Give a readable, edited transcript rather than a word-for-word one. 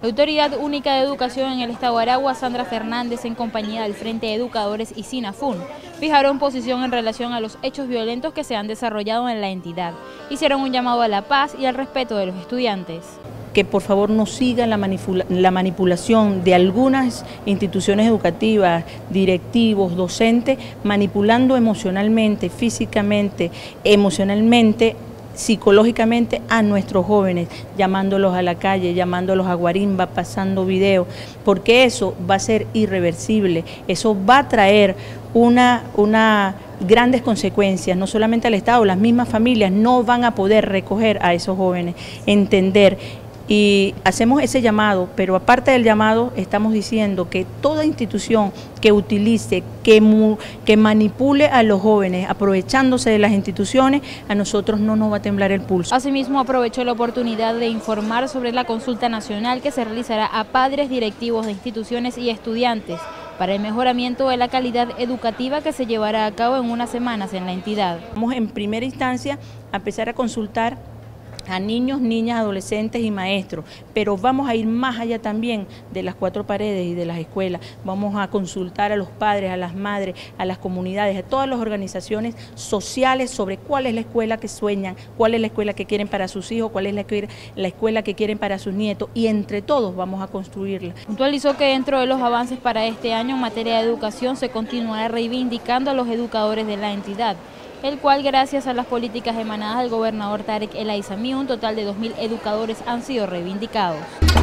La Autoridad Única de Educación en el Estado de Aragua, Sandra Fernández, en compañía del Frente de Educadores y SINAFUN, fijaron posición en relación a los hechos violentos que se han desarrollado en la entidad. Hicieron un llamado a la paz y al respeto de los estudiantes. Que por favor no sigan la manipulación de algunas instituciones educativas, directivos, docentes, manipulando emocionalmente, físicamente, emocionalmente, psicológicamente a nuestros jóvenes, llamándolos a la calle, llamándolos a guarimba, pasando videos, porque eso va a ser irreversible, eso va a traer una grandes consecuencias, no solamente al Estado, las mismas familias no van a poder recoger a esos jóvenes, entender. Y hacemos ese llamado, pero aparte del llamado estamos diciendo que toda institución que utilice, que manipule a los jóvenes aprovechándose de las instituciones, a nosotros no nos va a temblar el pulso. Asimismo, aprovechó la oportunidad de informar sobre la consulta nacional que se realizará a padres, directivos de instituciones y estudiantes para el mejoramiento de la calidad educativa que se llevará a cabo en unas semanas en la entidad. Vamos en primera instancia a empezar a consultar a niños, niñas, adolescentes y maestros, pero vamos a ir más allá también de las cuatro paredes y de las escuelas. Vamos a consultar a los padres, a las madres, a las comunidades, a todas las organizaciones sociales sobre cuál es la escuela que sueñan, cuál es la escuela que quieren para sus hijos, cuál es la escuela que quieren para sus nietos, y entre todos vamos a construirla. Puntualizó que dentro de los avances para este año en materia de educación se continuará reivindicando a los educadores de la entidad, el cual, gracias a las políticas emanadas del gobernador Tarek El Aizami, un total de 2000 educadores han sido reivindicados.